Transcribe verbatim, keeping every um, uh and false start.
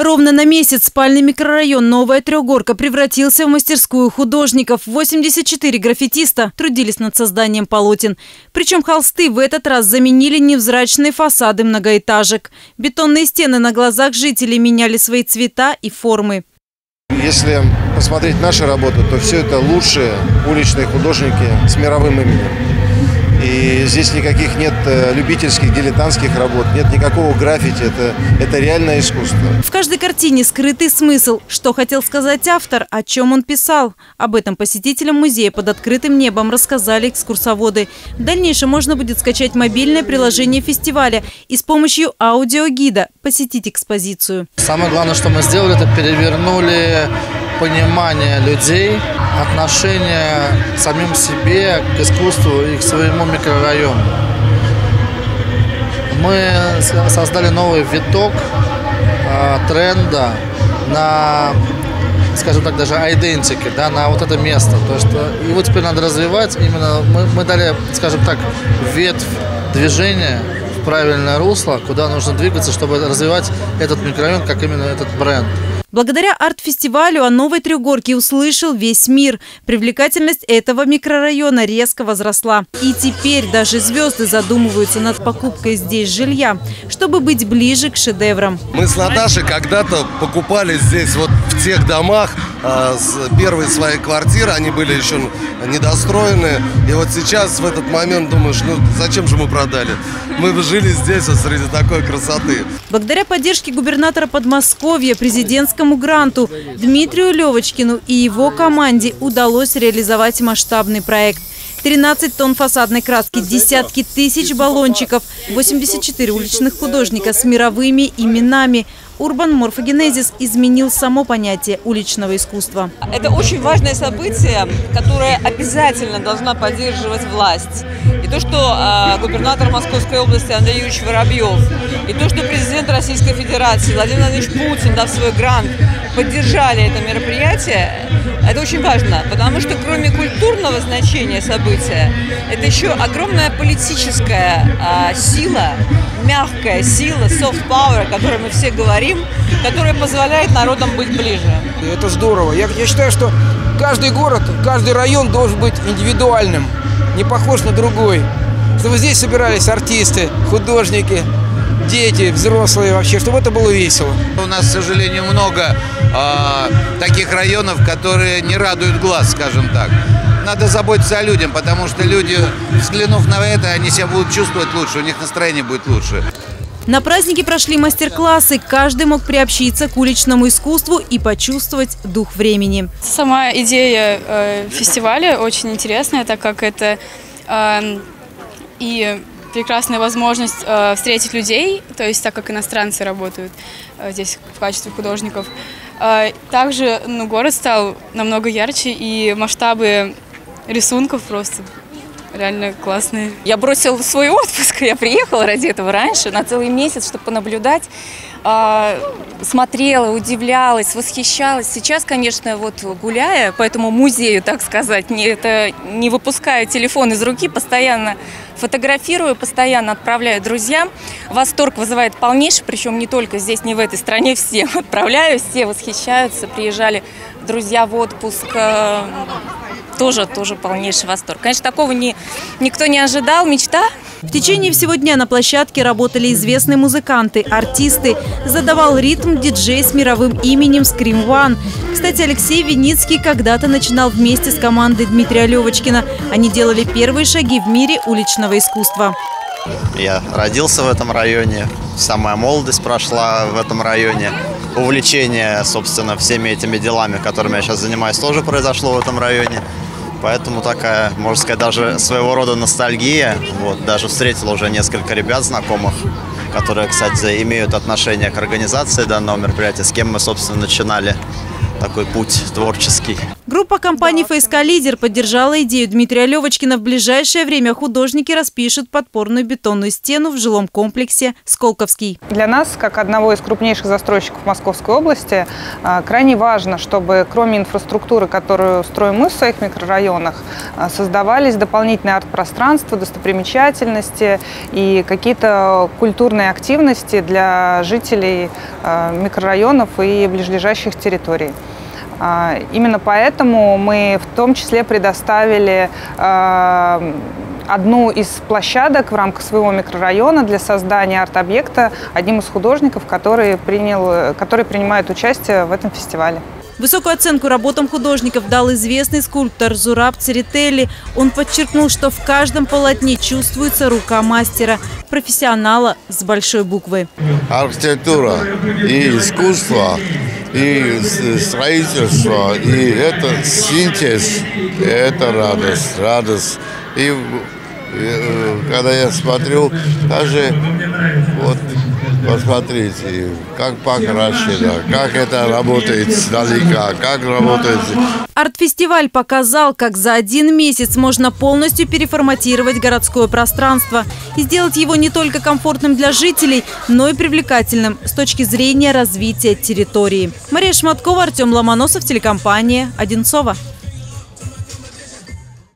Ровно на месяц спальный микрорайон «Новая Трехгорка» превратился в мастерскую художников. восемьдесят четыре граффитиста трудились над созданием полотен. Причем холсты в этот раз заменили невзрачные фасады многоэтажек. Бетонные стены на глазах жителей меняли свои цвета и формы. Если посмотреть наши работы, то все это лучшие уличные художники с мировым именем. И здесь никаких нет любительских, дилетантских работ, нет никакого граффити, это, это реальное искусство. В каждой картине скрытый смысл. Что хотел сказать автор, о чем он писал. Об этом посетителям музея под открытым небом рассказали экскурсоводы. В дальнейшем можно будет скачать мобильное приложение фестиваля и с помощью аудиогида посетить экспозицию. Самое главное, что мы сделали, это перевернули понимание людей, отношение к самим себе, к искусству и к своему микрорайону. Мы создали новый виток э, тренда на, скажем так, даже айдентики, да, на вот это место. То, что его теперь надо развивать. Именно мы, мы дали, скажем так, ветвь движения в правильное русло, куда нужно двигаться, чтобы развивать этот микрорайон как именно этот бренд. Благодаря арт-фестивалю о Новой Трехгорке услышал весь мир. Привлекательность этого микрорайона резко возросла. И теперь даже звезды задумываются над покупкой здесь жилья, чтобы быть ближе к шедеврам. Мы с Наташей когда-то покупали здесь, вот в тех домах, э, первые свои квартиры, они были еще недостроены. И вот сейчас в этот момент думаешь, ну зачем же мы продали? Мы бы жили здесь вот среди такой красоты. Благодаря поддержке губернатора Подмосковья, президентскому гранту Дмитрию Левочкину и его команде удалось реализовать масштабный проект. тринадцать тонн фасадной краски, десятки тысяч баллончиков, восемьдесят четыре уличных художника с мировыми именами. Урбан Морфогенезис изменил само понятие уличного искусства. Это очень важное событие, которое обязательно должна поддерживать власть. И то, что э, губернатор Московской области Андрей Юрьевич Воробьев, и то, что президент Российской Федерации Владимир Владимирович Путин, дав свой грант, поддержали это мероприятие, это очень важно, потому что кроме культурного значения события, это еще огромная политическая э, сила, мягкая сила, soft power, о которой мы все говорим, которая позволяет народам быть ближе. Это здорово. Я, я считаю, что каждый город, каждый район должен быть индивидуальным, не похож на другой. Чтобы здесь собирались артисты, художники, дети, взрослые вообще, чтобы это было весело. У нас, к сожалению, много э, таких районов, которые не радуют глаз, скажем так. Надо заботиться о людях, потому что люди, взглянув на это, они себя будут чувствовать лучше, у них настроение будет лучше. На празднике прошли мастер-классы. Каждый мог приобщиться к уличному искусству и почувствовать дух времени. Сама идея э, фестиваля очень интересная, так как это э, и прекрасная возможность э, встретить людей, то есть так как иностранцы работают э, здесь в качестве художников. Э, также ну, город стал намного ярче, и масштабы рисунков просто реально классные. Я бросила свой отпуск, я приехала ради этого раньше, на целый месяц, чтобы понаблюдать. Смотрела, удивлялась, восхищалась. Сейчас, конечно, вот гуляя по этому музею, так сказать, не, это, не выпуская телефон из руки, постоянно фотографирую, постоянно отправляю друзьям. Восторг вызывает полнейший, причем не только здесь, не в этой стране, всем отправляю, все восхищаются, приезжали друзья в отпуск. Тоже, тоже полнейший восторг. Конечно, такого не, никто не ожидал, мечта. В течение всего дня на площадке работали известные музыканты, артисты. Задавал ритм диджей с мировым именем Scream One. Кстати, Алексей Виницкий когда-то начинал вместе с командой Дмитрия Левочкина. Они делали первые шаги в мире уличного искусства. Я родился в этом районе, вся моя молодость прошла в этом районе. Увлечение, собственно, всеми этими делами, которыми я сейчас занимаюсь, тоже произошло в этом районе. Поэтому такая, можно сказать, даже своего рода ностальгия. Вот, даже встретил уже несколько ребят знакомых, которые, кстати, имеют отношение к организации данного мероприятия, с кем мы, собственно, начинали. такой путь творческий. Группа компании ФСК «Лидер» поддержала идею Дмитрия Левочкина. В ближайшее время художники распишут подпорную бетонную стену в жилом комплексе «Сколковский». Для нас, как одного из крупнейших застройщиков Московской области, крайне важно, чтобы кроме инфраструктуры, которую строим мы в своих микрорайонах, создавались дополнительные арт-пространства, достопримечательности и какие-то культурные активности для жителей микрорайонов и ближайших территорий. Именно поэтому мы в том числе предоставили одну из площадок в рамках своего микрорайона для создания арт-объекта одним из художников, который, принял, который принимает участие в этом фестивале. Высокую оценку работам художников дал известный скульптор Зураб Церетели. Он подчеркнул, что в каждом полотне чувствуется рука мастера, профессионала с большой буквы. Архитектура и искусство, и строительство, и это синтез, это радость, радость. И когда я смотрю, даже вот посмотрите, как покрашено, как это работает сдалека, как работает. Арт-фестиваль показал, как за один месяц можно полностью переформатировать городское пространство и сделать его не только комфортным для жителей, но и привлекательным с точки зрения развития территории. Мария Шматкова, Артем Ломоносов, телекомпания «Одинцово».